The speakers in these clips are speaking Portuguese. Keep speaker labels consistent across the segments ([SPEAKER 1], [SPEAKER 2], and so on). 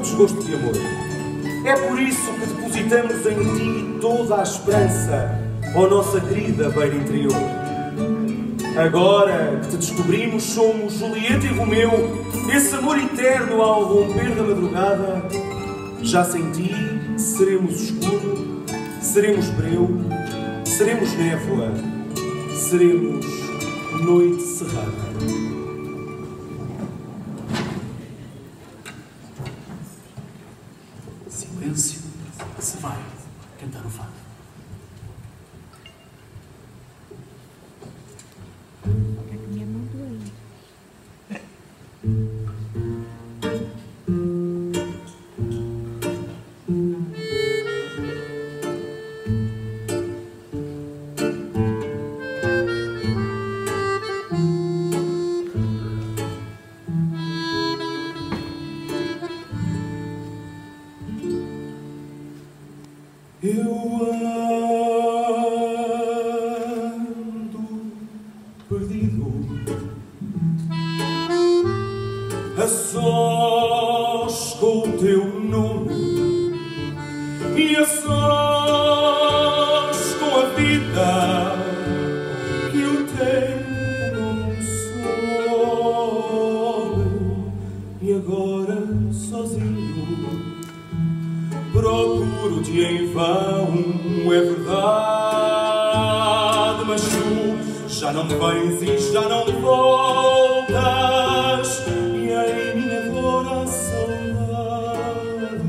[SPEAKER 1] desgosto de amor. É por isso que depositamos em ti toda a esperança, ó nossa querida beira interior. Agora que te descobrimos, somos Julieta e Romeu, esse amor eterno ao romper da madrugada. Já sem ti seremos escuro, seremos breu, seremos névoa, seremos noite cerrada.
[SPEAKER 2] Silêncio, se vai cantar o fado.
[SPEAKER 3] Minha mão doeu.
[SPEAKER 1] Eu ando perdido, a sós com o teu nome e a sós com a vida que eu tenho num sol. E agora sozinho procuro-te em vão, é verdade, mas tu já não vens e já não voltas, e em minha dor a saudade,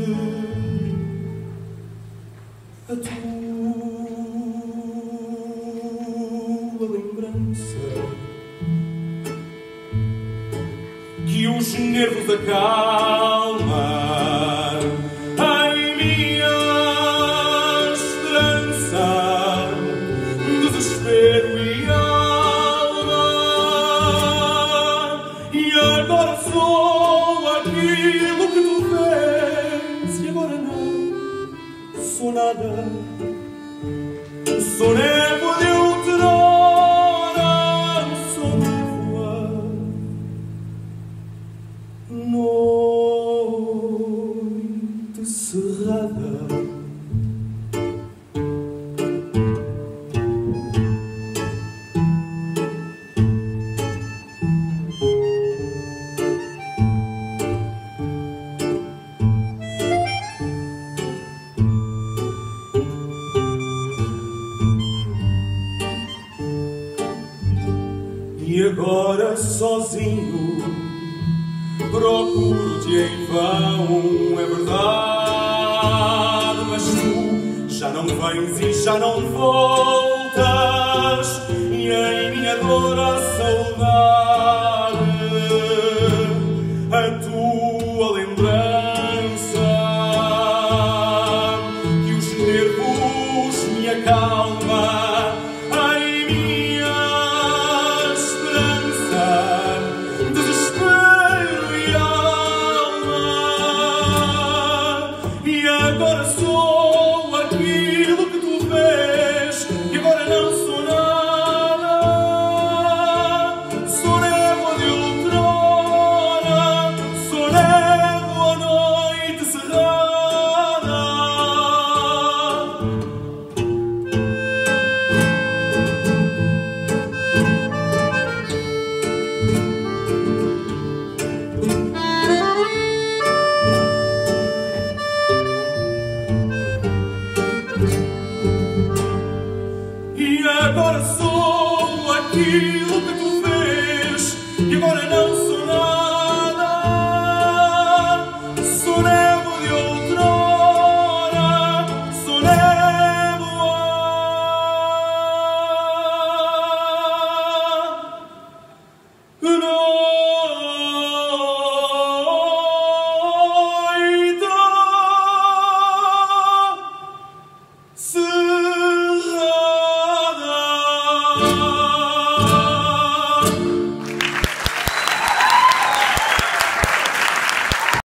[SPEAKER 1] a tua lembrança, que os nervos acalma. Sou nada, sou névoa de outrora, sou névoa, noite cerrada. E agora sozinho procuro-te em vão, é verdade, mas tu já não vens e já não voltas, e em minha dor a saudade, a tua lembrança, que os nervos me acalma. Agora sou aquilo que tu vês, e agora não sou nada. Sou névoa de outrora, sou névoa à noite cerrada. E agora sou aquilo que tu vês, e agora não